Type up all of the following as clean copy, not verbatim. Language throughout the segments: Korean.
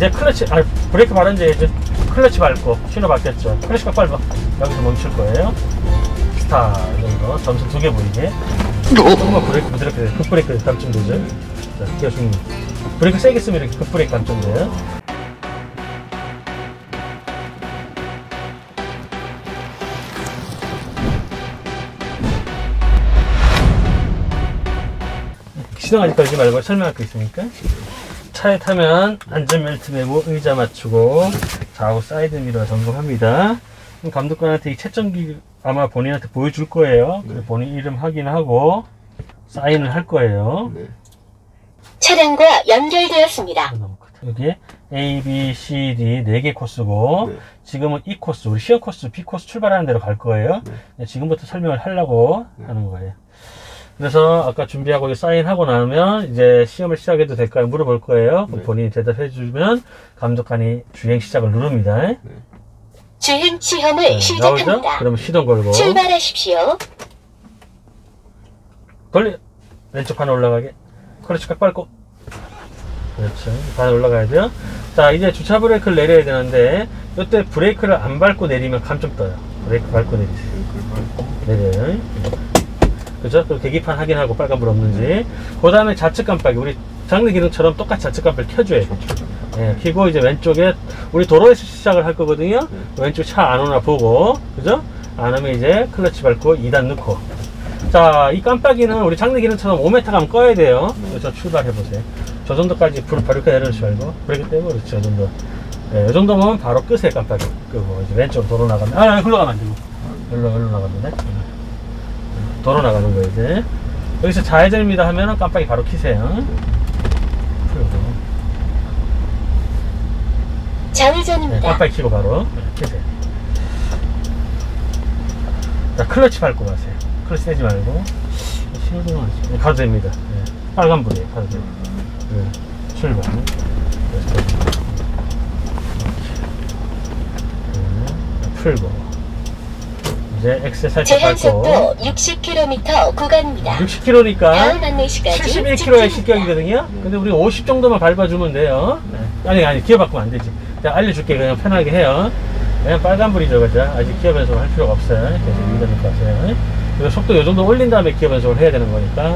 이제 클러치, 브레이크 바른 이제 클러치 밟고 신호 바뀌었죠. 클러치 밟아. 여기서 멈출 거예요. 스타 정도 점수 2개 보이게. 조금만 브레이크 부드럽게 돼요. 급브레이크 감점 조절. 자, 기어 중립. 브레이크 세게 쓰면 이렇게 급브레이크 감점 돼요. 시동 아직 걸지 말고 설명할 거 있으니까. 차에 타면 안전벨트 매고 의자 맞추고 좌우 사이드 미러 점검합니다. 그럼 감독관한테 이 채점기 아마 본인한테 보여줄 거예요. 네. 본인 이름 확인하고 사인을 할 거예요. 네. 차량과 연결되었습니다. 여기에 A, B, C, D 4개 코스고 네. 지금은 E 코스, 우리 시험 코스, B 코스 출발하는 대로 갈 거예요. 네. 지금부터 설명을 하려고 하는 거예요. 그래서 아까 준비하고 사인하고 나면 이제 시험을 시작해도 될까요? 물어볼 거예요. 네. 본인이 대답해 주면 감독관이 주행 시작을 누릅니다. 네. 주행 시험을 시작합니다. 나오죠? 그러면 시동 걸고 출발하십시오. 돌려. 왼쪽 반 올라가게. 클러치 꽉 밟고. 그렇죠. 반 올라가야 돼요. 자, 이제 주차 브레이크를 내려야 되는데 이때 브레이크를 안 밟고 내리면 감점 떠요. 브레이크 밟고 내리세요. 내려요. 그죠? 그리고 계기판 확인하고 빨간불 없는지. 그 다음에 좌측 깜빡이. 우리 장르 기능처럼 똑같이 좌측 깜빡이 켜줘야 돼. 예, 켜고 이제 왼쪽에 우리 도로에서 시작을 할 거거든요. 왼쪽 차 안 오나 보고, 그죠? 안 오면 이제 클러치 밟고 2단 넣고. 자, 이 깜빡이는 우리 장르 기능처럼 5m 가면 꺼야 돼요. 그래서 출발해 보세요. 저 정도까지 불을 바로 이렇게 내려놓지 말고 브레이크 떼고, 그렇죠. 저 정도. 예, 이 정도면 바로 끄세요. 깜빡이 끄고 이제 왼쪽 도로 나가면 흘러가면 안 되고 흘러 나가면 돼. 도로 나가는 거예요. 이제 여기서 좌회전입니다 하면은 깜빡이 바로 켜세요. 좌회전입니다. 네, 깜빡이 켜고 바로 켜세요. 자, 클러치 밟고 가세요. 클러치 떼지 말고 신호등 하시죠. 가도 됩니다. 네, 빨간불이에요. 가도 돼요. 네, 출발. 풀고 이제 엑셀 살짝 밟고. 제한속도 60km 구간입니다. 60km니까 다음 안내시까지 71km의 실격이거든요. 근데 우리 50 정도만 밟아주면 돼요. 아니 기어 바꾸면 안 되지. 내가 알려줄게. 그냥 편하게 해요. 그냥 빨간불이죠. 그죠? 아직 기어 변속을 할 필요가 없어요. 계속 밀어넣고 하세요. 그리고 속도 이 정도 올린 다음에 기어 변속을 해야 되는 거니까.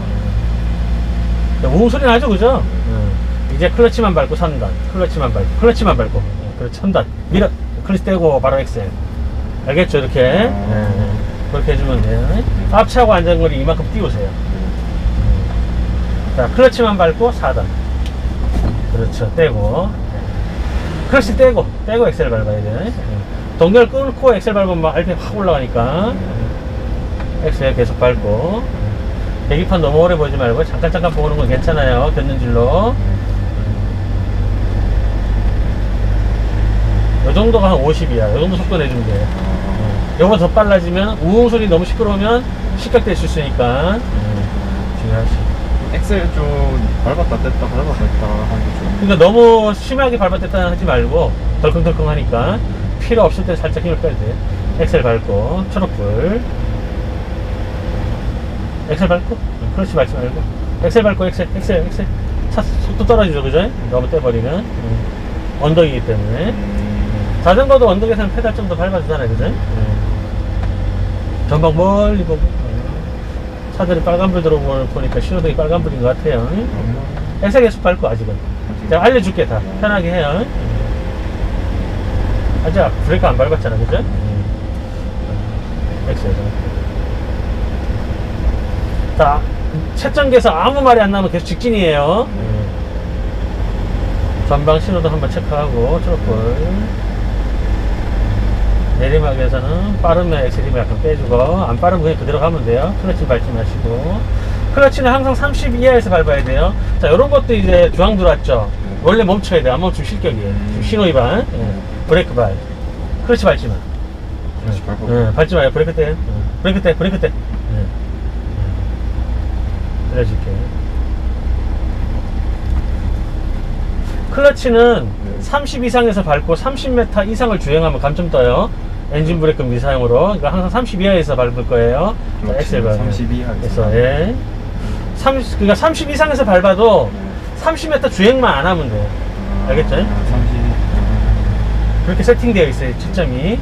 우웅 소리 나죠? 그죠? 이제 클러치만 밟고 3단. 클러치만 밟고 그렇지. 3단 밀어. 클러치 떼고 바로 엑셀. 알겠죠? 이렇게. 그렇게 해주면 돼요. 앞차하고 안전거리 이만큼 띄우세요. 자, 클러치만 밟고 4단. 그렇죠. 떼고. 클러치 떼고 엑셀 밟아야 돼. 동결 끊고 엑셀 밟으면 RPM 확 올라가니까. 엑셀 계속 밟고. 계기판 너무 오래 보지 말고 잠깐 보는 건 괜찮아요. 곁눈질로. 요 정도가 한 50이야. 요 정도 속도 내주면 돼요. 요거보다 더 빨라지면 우웅 소리 너무 시끄러우면 식각될 수 있으니까 주의하시고. 엑셀 좀 밟았다 뗐다 하는 게 좋아요. 그러니까 너무 심하게 밟았다 뗐다 하지 말고 덜컹덜컹 하니까 필요 없을 때 살짝 힘을 빼야 돼요. 엑셀 밟고 초록불. 엑셀 밟고 클러치 밟지 말고 엑셀 밟고 엑셀 차 속도 떨어지죠. 그죠? 너무 떼버리면 언덕이기 때문에. 자전거도 언덕에서는 페달 좀 더 밟아주잖아요. 그죠? 전방 멀리 보고. 차들이 빨간불 들어오니까 신호등이 빨간불인 것 같아요. 엑셀 계속 밟고 아직은. 제가 알려줄게. 다 편하게 해요. 아직 브레이크 안 밟았잖아. 그죠? 엑셀. 자, 채점기에서 아무 말이 안 나면 계속 직진이에요. 전방 신호등 한번 체크하고 초록불. 내리막에서는 빠르면 엑셀 힘을 약간 빼주고 안 빠르면 그냥 그대로 가면 돼요. 클러치 밟지 마시고. 클러치는 항상 30 이하에서 밟아야 돼요. 자, 요런 것도 이제 주황 들어왔죠. 원래 멈춰야 돼. 안 멈추면 실격이에요. 신호 위반. 브레이크 발. 클러치 밟지 마. 밟지 마요. 브레이크 때. 브레이크 때. 알려줄게. 클러치는 30 이상에서 밟고 30m 이상을 주행하면 감점 떠요. 엔진 브레이크 미사용으로. 그러니까 항상 30 이하에서 밟을 거예요. 엑셀 밟아요. 30 이하에서. 예. 그러니까 30 이상에서 밟아도 30m 주행만 안 하면 돼요. 알겠죠? 30. 그렇게 세팅되어 있어요. 7점이.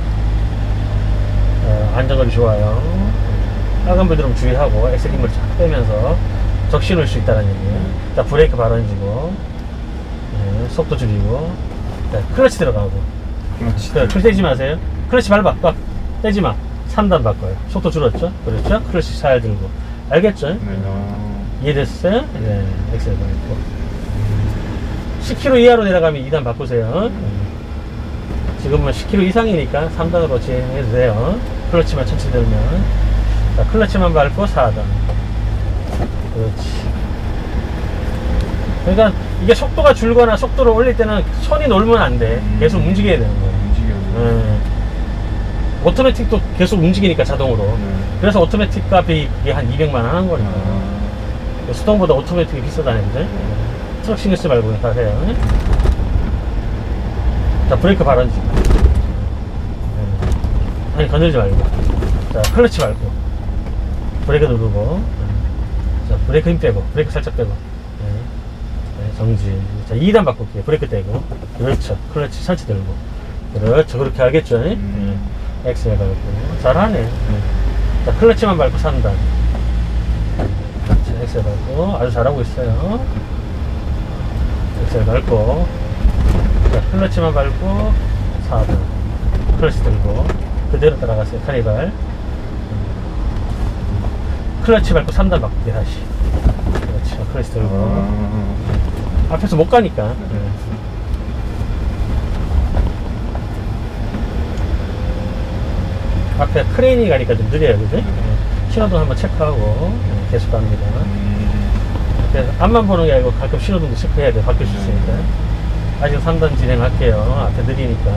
안정거리 좋아요. 빨간 불 들으면 주의하고 엑셀 힘을 쫙 빼면서 적시 놓을 수 있다는 얘기예요. 자, 브레이크 바로 얹고 속도 줄이고, 자, 클러치 들어가고. 그렇지. 클러치 떼지 마세요. 클러치 밟아. 꽉 떼지 마. 3단 바꿔요. 속도 줄었죠? 그렇죠? 클러치 잘 들고. 알겠죠? 네. 이해됐어요? 네. 엑셀 밟고. 10km 이하로 내려가면 2단 바꾸세요. 지금은 10km 이상이니까 3단으로 진행해도 돼요. 클러치만 천천히 들면. 자, 클러치만 밟고 4단. 그렇지. 그러니까 이게 속도가 줄거나 속도를 올릴 때는 손이 놀면 안 돼. 계속 움직여야 되는 거예요. 움직여요. 오토매틱도 계속 움직이니까 자동으로. 네. 그래서 오토매틱 값이 그게 한 200만 원 하는 거니까. 아, 수동보다 오토매틱이 비싸다는 거죠. 트럭 신경 쓰지 말고 그냥 가세요. 자, 브레이크 발언지. 아니, 건들지 말고. 자, 클러치 밟고. 브레이크 누르고. 자, 브레이크 힘 빼고. 브레이크 살짝 빼고. 정지. 자, 2단 바꿀게요. 브레이크 떼고. 그렇죠. 클러치 천천히 들고. 그렇죠. 그렇게 알겠죠? 엑셀 밟고. 잘하네. 자, 클러치만 밟고 3단. 자, 엑셀 밟고. 아주 잘하고 있어요. 엑셀 밟고. 자, 클러치만 밟고 4단. 클러치 들고. 그대로 따라가세요. 카니발. 클러치 밟고 3단 바꿀게요. 다시. 그렇죠. 클러치 들고. 앞에서 못 가니까. 앞에 크레인이 가니까 좀 느려요, 그죠? 신호등 한번 체크하고 계속 갑니다. 그래서 앞만 보는 게 아니고 가끔 신호등도 체크해야 돼. 바뀔 수 있으니까. 아직 3단 진행할게요. 앞에 느리니까.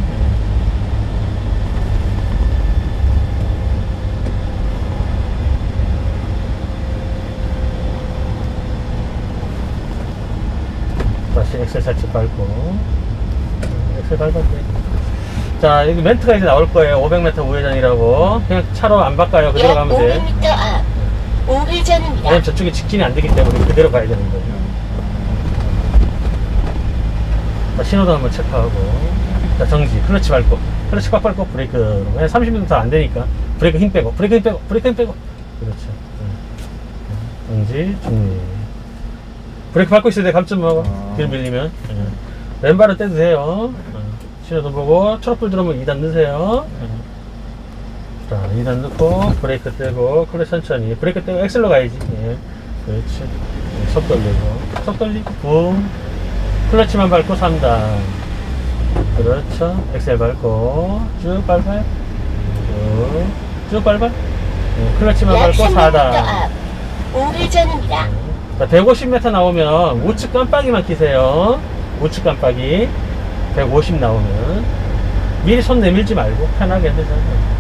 다시 엑셀 살짝 밟고. 엑셀 밟았네. 자, 여기 멘트가 이제 나올 거예요. 500m 우회전이라고. 그냥 차로 안 바꿔요. 그대로 약 가면 돼. 500m 앞 우회전입니다. 왜냐면 저쪽에 직진이 안 되기 때문에 그대로 가야 되는 거예요. 자, 신호등 한번 체크하고. 자, 정지. 클러치 밟고. 클러치 꽉 밟고 브레이크. 왜 30m 안 되니까. 브레이크 힘 빼고. 브레이크 힘 빼고. 브레이크 힘 빼고. 그렇죠. 정지. 중립. 브레이크 밟고 있어야 돼. 감점 먹어. 뒤로 밀리면. 왼발은 떼도 돼요. 신호등 보고 초록불 들어오면 2단 넣으세요. 자, 2단 넣고 브레이크 떼고 클러치 천천히 브레이크 떼고 엑셀로 가야지. 예. 그렇지. 속 돌리고 속 돌리고 붐. 클러치만 밟고 3단. 그렇죠. 엑셀 밟고 쭉 밟아요. 쭉 밟아. 클러치만 약 밟고 300m 4단. 앞 우회전입니다. 자, 150m 나오면 우측 깜빡이만 키세요. 우측 깜빡이 150 나오면 미리 손 내밀지 말고 편하게 해서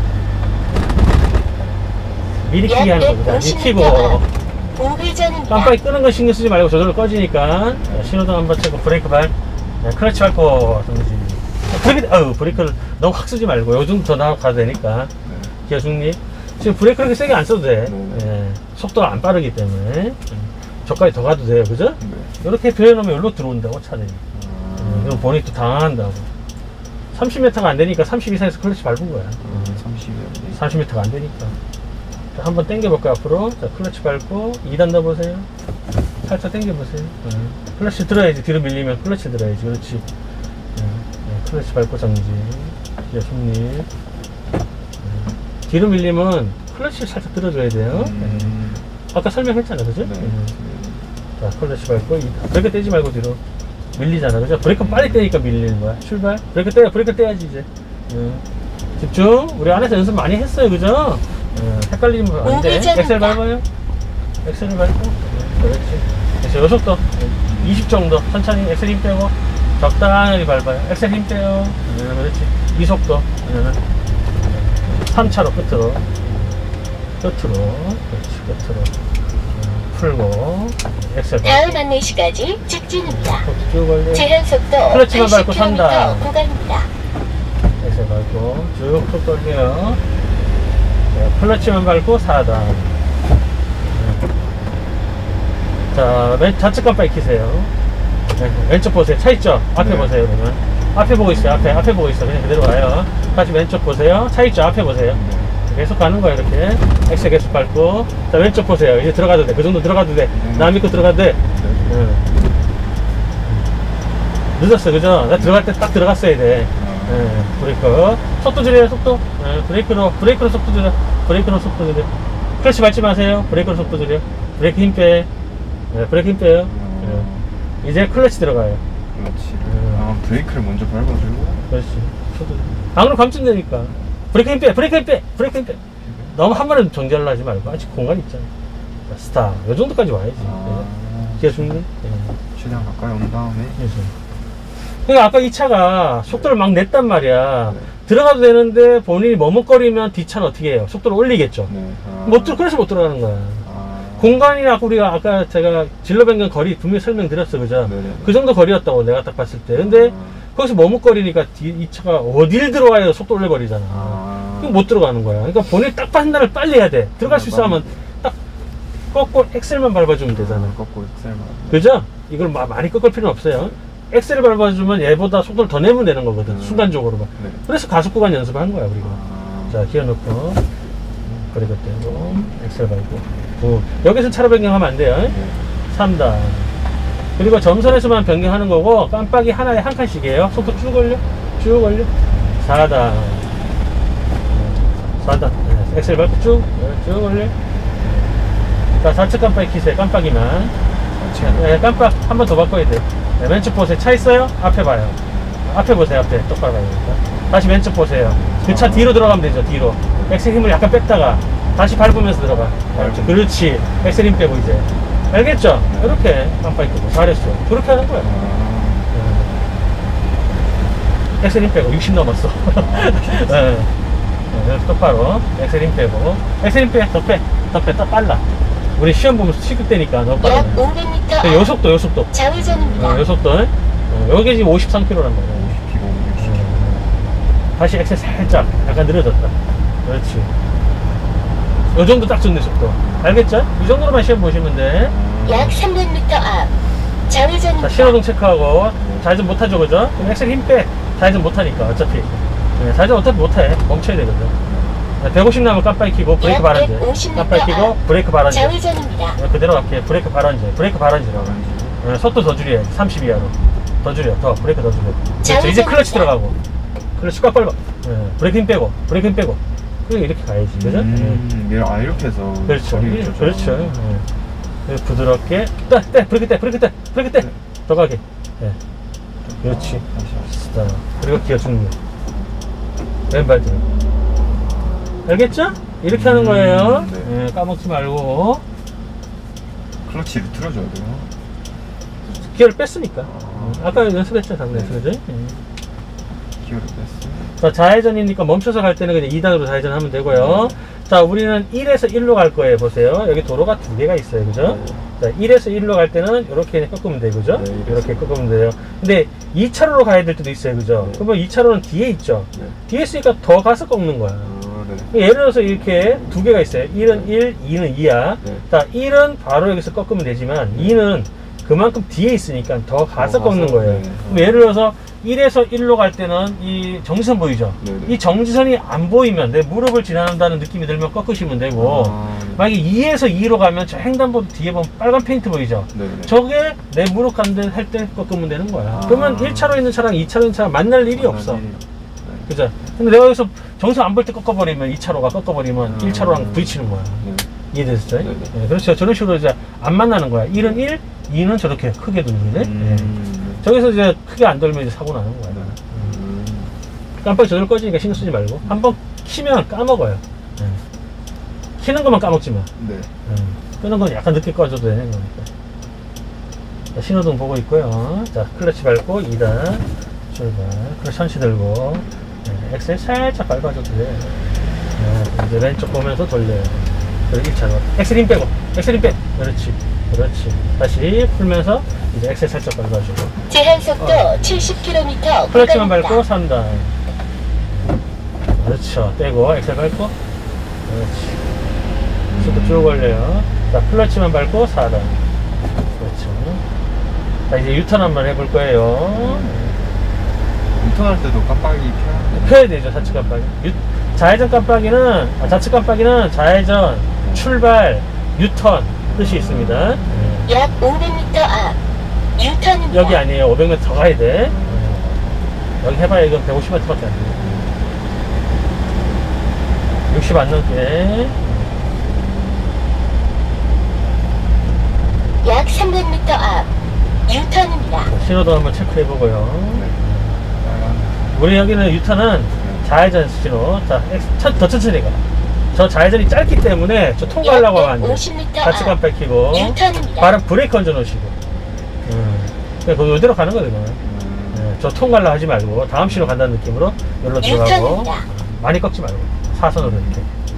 미리 키게 하는 겁니다. 미리 키고 우회전입니다. 깜빡이 끄는 거 신경 쓰지 말고 저절로 꺼지니까. 자, 신호등 한번 치고 브레이크 발. 클러치 밟고 정지. 브레이크를 너무 확 쓰지 말고 요 정도 더 나가도 되니까. 기어 중립. 지금 브레이크 그렇게 세게 안 써도 돼. 속도가 안 빠르기 때문에. 저까지 더 가도 돼요. 그죠? 이렇게 배워놓으면 여기로 들어온다고 차들이. 그럼 본인이 또 당황한다고. 30m가 안 되니까 30 이상에서 클러치 밟은 거야. 30m가 안 되니까. 자, 한번 당겨볼까요, 앞으로? 자, 클러치 밟고 2단 넣어보세요. 살짝 당겨보세요. 클러치 들어야지. 뒤로 밀리면 클러치 들어야지. 그렇지. 클러치 밟고 정지. 기어 중립. 뒤로 밀리면 클러치를 살짝 들어줘야 돼요. 아까 설명했잖아, 그죠? 자, 클러치 밟고 브레이크 떼지 말고 뒤로 밀리잖아, 그죠? 브레이크 빨리 떼니까 밀리는 거야. 출발. 브레이크 떼요. 브레이크 떼야지 이제. 집중. 우리 안에서 연습 많이 했어요, 그죠? 헷갈리면 안 돼. 엑셀 밟아요. 엑셀을 밟고. 그렇지. 엑셀 요속도 20 정도 천천히 엑셀 힘 빼고 적당히 밟아요. 엑셀 힘 빼요. 그렇지. 이 속도. 3차로 끝으로. 그렇지. 끝으로. 풀고 엑셀 다음 안내시까지 직진입니다. 쭉 걸려. 제한 속도 클러치만 밟고 80km 산다. 구간입니다. 엑셀 밟고 쭉 돌려요. 클러치만 밟고 4단. 자, 맨 좌측 깜빡이 키세요. 네, 왼쪽 보세요. 차 있죠? 앞에 네. 보세요, 그러면. 앞에 보고 있어요. 앞에 보고 있어. 그냥 그대로 가요. 다시 왼쪽 보세요. 차 있죠? 앞에 보세요. 계속 가는 거야, 이렇게. 엑셀 계속 밟고. 자, 왼쪽 보세요. 이제 들어가도 돼. 그 정도 들어가도 돼. 나 믿고 들어가도 돼. 응. 늦었어, 그죠? 나 들어갈 때 딱 들어갔어야 돼. 예, 브레이크. 속도 줄여요, 속도. 예, 브레이크로 속도 줄여. 브레이크로 속도 줄여. 클러치 밟지 마세요. 브레이크로 속도 줄여. 브레이크 힘 빼. 예, 브레이크 힘 빼요. 예. 이제 클러치 들어가요. 그렇지. 아, 브레이크를 먼저 밟아주고. 그렇지. 속도 줄여. 방으로 감춘다니까. 브레이크 힘 빼, 브레이크 힘 빼, 브레이크 힘 빼. 너무 한 번에 정지하려 하지 말고. 아직 공간 있잖아. 자, 스탑. 요 정도까지 와야지. 기어 중립. 예. 최대한 가까이 온 다음에. 그래서. 그러니까 아까 이 차가 속도를 막 냈단 말이야. 네. 들어가도 되는데 본인이 머뭇거리면 뒷차는 어떻게 해요? 속도를 올리겠죠. 네. 그래서 못 들어가는 거야. 아. 공간이나 우리가 아까 제가 진로 변경 거리 분명히 설명드렸어, 그죠? 네네. 그 정도 거리였다고 내가 딱 봤을 때. 근데 거기서 머뭇거리니까 이 차가 어딜 들어와야 속도 올려버리잖아. 그럼 못 들어가는 거야. 그러니까 본인이 딱 판단을 빨리 해야 돼. 들어갈 수 있어 하면 딱 꺾고 엑셀만 밟아주면 되잖아. 꺾고 엑셀만. 그죠? 이걸 많이 꺾을 필요는 없어요. 엑셀을 밟아주면 얘보다 속도를 더 내면 되는 거거든. 순간적으로만. 네. 그래서 가속 구간 연습을 한 거야, 우리가. 아. 자, 기어 넣고, 브레이크 떼고, 엑셀 밟고. 여기서 차로 변경하면 안 돼요. 네. 3단. 그리고 점선에서만 변경하는 거고, 깜빡이 하나에 한 칸씩이에요. 속도 쭉 올려. 쭉 올려. 4단. 4단. 엑셀 밟고 쭉 올려. 자, 좌측 깜빡이 키세요. 깜빡이만. 네, 깜빡 한 번 더 바꿔야 돼. 네, 왼쪽 보세요. 차 있어요? 앞에 봐요. 앞에 보세요. 앞에 똑바로 봐야 되니까. 다시 왼쪽 보세요. 그 차 뒤로 들어가면 되죠. 뒤로. 엑셀 힘을 약간 뺐다가 다시 밟으면서 들어가. 그렇지. 엑셀 힘 빼고 이제. 알겠죠? 이렇게 깜빡이 끄고. 잘했어. 그렇게 하는 거야. 엑셀 힘 빼고 60 넘었어. 네. 똑바로 엑셀 힘 빼고. 엑셀 힘 빼. 더 빼. 더 빨라. 우리 시험 보면서 시급되니까 너무 빨라. 약 500m 요 속도, 요 속도. 좌회전입니다. 요 속도. 여기 지금 53km란 말이야. 50km, 60km. 다시 엑셀 살짝 약간 느려졌다. 그렇지. 요 정도 딱 좋네, 속도. 알겠죠? 이 정도로만 시험 보시면 돼. 약 300m 앞 자, 좌회전입니다. 신호등 체크하고. 좌회전 못하죠, 그죠? 그럼 엑셀 힘 빼. 좌회전 못하니까, 어차피. 네, 좌회전 어차피 못해. 멈춰야 되거든. 150 나면 깜빡이 켜고 브레이크 약 발언제. 150m 깜빡이 켜고 앞 브레이크 발언제. 좌회전입니다. 그대로 갈게. 브레이크 발언제. 브레이크 발언제라고. 속도 더 줄여야지. 30 이하로. 더 줄여. 더. 브레이크 더 줄여. 그렇죠. 이제 클러치 들어가고. 클러치 꽉 밟아. 브레이크 힘 빼고. 브레이크 힘 빼고. 그리고 이렇게 가야지. 그죠? 이렇게 해서. 그렇죠. 거리를 그렇죠. 조절하는 부드럽게. 브레이크 떼. 더 가게. 그렇지. 다시 그리고 기어 중립. 왼발 들어. 알겠죠? 이렇게 하는 거예요. 네. 까먹지 말고. 클러치를 틀어줘야 돼요. 기어를 뺐으니까. 아까 연습했잖아, 당연히. 그죠? 기어를 뺐어요. 자, 좌회전이니까 멈춰서 갈 때는 그냥 2단으로 좌회전하면 되고요. 자, 우리는 1에서 1로 갈 거예요. 보세요. 여기 도로가 두 개가 있어요. 그죠? 자, 1에서 1로 갈 때는 이렇게 꺾으면 돼요. 그죠? 네, 이렇게 꺾으면 돼요. 근데 2차로로 가야 될 때도 있어요. 그죠? 네. 그러면 2차로는 뒤에 있죠? 네. 뒤에 있으니까 더 가서 꺾는 거야. 네. 예를 들어서 이렇게 두 개가 있어요. 1은 1, 2는 2야. 네. 자, 1은 바로 여기서 꺾으면 되지만 2는 그만큼 뒤에 있으니까 더 가서 꺾는 거예요. 네. 그럼 예를 들어서 1에서 1로 갈 때는 이 정지선 보이죠? 네. 이 정지선이 안 보이면 내 무릎을 지나간다는 느낌이 들면 꺾으시면 되고 만약에 2에서 2로 가면 저 횡단보도 뒤에 보면 빨간 페인트 보이죠? 네. 저게 내 무릎 간데 할 때 꺾으면 되는 거야. 아. 그러면 1차로 있는 차랑 2차로 있는 차랑 만날 일이 없어. 네. 그죠? 근데 내가 여기서 정서 안 볼 때 꺾어버리면 2차로가 꺾어버리면 1차로랑 부딪히는 거야. 네. 이해됐어요? 네네. 네, 그렇죠. 저런 식으로 이제 안 만나는 거야. 1은 1, 2는 저렇게 크게 돌리네. 저기서 이제 크게 안 돌면 이제 사고 나는 거야. 깜빡이 저절 꺼지니까 신경 쓰지 말고. 한번 키면 까먹어요. 네. 키는 것만 까먹지 마. 네. 끄는 건 약간 늦게 꺼줘도 되는 거니까. 자, 신호등 보고 있고요. 자, 클러치 밟고 2단 출발. 클러치 천시 들고 엑셀 살짝 밟아줘도 돼요. 이제 왼쪽 보면서 돌려요. 그리고 1차로 엑셀 힘 빼고 엑셀 힘 빼. 그렇지. 다시 풀면서 이제 엑셀 살짝 밟아주고 제한 속도 70km 클러치만 구간입니다. 밟고 3단. 그렇죠. 떼고 엑셀 밟고 그렇지. 속도 쭉 올려요. 자, 클러치만 밟고 4단. 그렇죠. 자, 이제 유턴 한번 해볼 거예요. 유턴할 때도 깜빡이 켜야 펴야 되죠, 좌측 깜빡이. 좌회전 깜빡이는, 좌측 깜빡이는 좌회전, 출발, 유턴 뜻이 있습니다. 약 500m 앞 유턴입니다. 여기 아니에요. 500m 더 가야 돼. 여기 해봐야 이건 150m밖에 안 돼. 60 안 넘게. 약 300m 앞 유턴입니다. 신호도 한번 체크해보고요. 네. 우리 여기는 유턴은 좌회전 신호. 자, 더 천천히 가. 저 좌회전이 짧기 때문에 저 통과하려고 하면 안 돼. 50m 좌측 앞 깜빡 켜고 유턴입니다. 발은 브레이크 얹어 놓으시고. 그냥 거기 이대로 가는 거예요. 저 통과하려 하지 말고 다음 신호 간다는 느낌으로 여기로 들어가고 유턴입니다. 많이 꺾지 말고 사선으로 이렇게.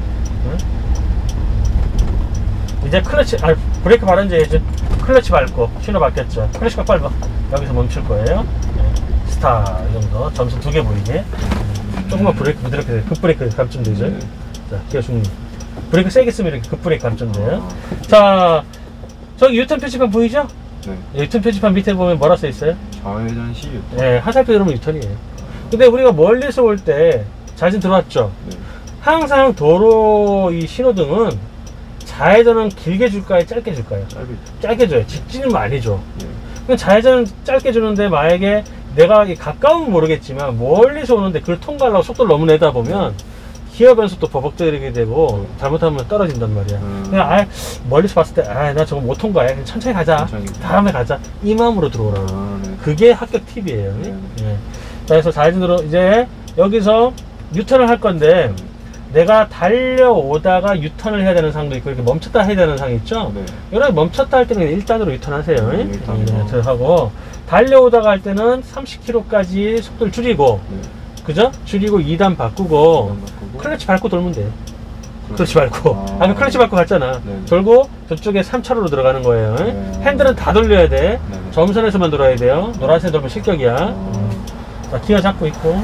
이제 클러치, 브레이크 바른지 이제 클러치 밟고 신호 바뀌었죠. 클러치 꽉 밟아. 여기서 멈출 거예요. 스타 이 정도 점수 2개 보이게. 조금만 브레이크 부드럽게 급브레이크 감점되죠. 자, 기어 중립. 브레이크 세게 쓰면 이렇게 급브레이크 감점돼요. 자, 저기 유턴 표지판 보이죠? 네. 유턴 표지판 밑에 보면 뭐라 써 있어요? 좌회전 시 유턴. 네, 화살표 누르면 유턴이에요. 근데 우리가 멀리서 올 때 좌회전 들어왔죠? 네. 항상 도로 이 신호등은 좌회전은 길게 줄까요? 짧게 줄까요? 짧게 줘요. 직진은 많이 줘. 네. 그럼 좌회전은 짧게 주는데 만약에 내가 가까우면 모르겠지만 멀리서 오는데 그걸 통과하려고 속도를 너무 내다 보면 기어 변속도 버벅거리게 되고 잘못하면 떨어진단 말이야. 그냥 멀리서 봤을 때 나 저거 못 통과해. 그냥 천천히 가자. 다음에 가자. 이 마음으로 들어오라고. 네. 그게 합격 팁이에요. 네. 예. 자, 그래서 좌회전으로 이제 여기서 유턴을 할 건데 내가 달려오다가 유턴을 해야 되는 상도 있고 이렇게 멈췄다 해야 되는 상이 있죠. 네. 이렇게 멈췄다 할 때는 1단으로 유턴하세요. 1단으로. 하고 달려오다가 할 때는 30km까지 속도를 줄이고 네. 그죠? 줄이고 2단 바꾸고 바꾸고. 클러치 밟고 돌면 돼요. 클러치 밟고 아까 클러치 밟고 갔잖아. 네. 돌고 저쪽에 3차로로 들어가는 거예요. 네. 핸들은 다 돌려야 돼. 네. 점선에서만 돌아야 돼요. 노란색 돌면 실격이야. 자, 기어 잡고 있고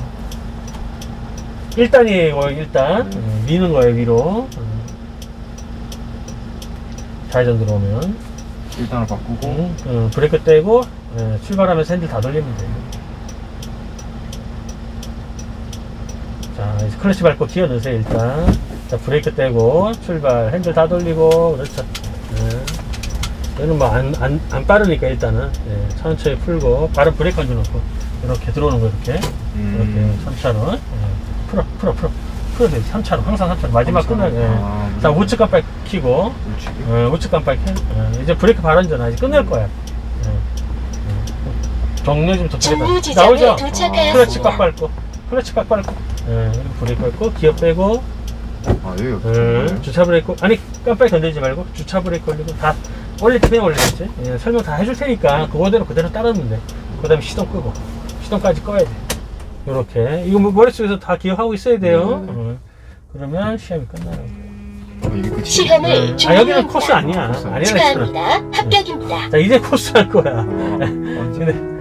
1단이에요. 1단 미는 거예요 위로. 좌회전 들어오면 1단을 바꾸고 브레이크 떼고 출발하면서 핸들 다 돌리면 돼요. 자, 이제 클러치 밟고 기어 넣으세요. 일단 자, 브레이크 떼고 출발 핸들 다 돌리고 그렇죠. 얘는 뭐 안 빠르니까 일단은 천천히 풀고 바로 브레이크 얹어 놓고 이렇게 들어오는 거 이렇게 3차로 풀어서 3차로 항상 3차로 마지막 끝나게 자, 우측 깜빡 켜고 우측 깜빡 켜. 이제 브레이크 바로 얹어놔. 이제 끝낼 거야. 종료 좀 종료 도착했다. 지점에 나오죠? 도착하였습니다. 클러치 꽉 밟고 클러치 꽉 밟고 그리고 브레이크 밟고 기어 빼고 여기 주차 브레이크 아니 깜빡이 건들지 말고 주차 브레이크 올리고 다 올릴 때 그냥 올리겠지. 설명 다 해줄 테니까 그거대로 그대로 따르면 돼. 그 다음에 시동 끄고 시동까지 꺼야 돼. 요렇게 이거 뭐 머릿속에서 다 기억하고 있어야 돼요. 그러면 시험이 끝나는 거예요. 이게 끝이에요? 시험을 여기는 종료합니다. 코스 아니야. 아니야. 축하합니다. 합격입니다. 자, 이제 코스 할 거야. 언제? 근데